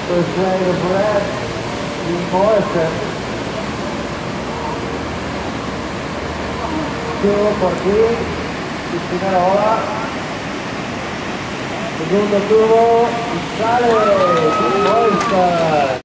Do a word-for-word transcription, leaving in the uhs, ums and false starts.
First leg of Brett, Dean Morrison. Chiudo por qui, Cristina Rola. Secondo turno, sale Dean Morrison.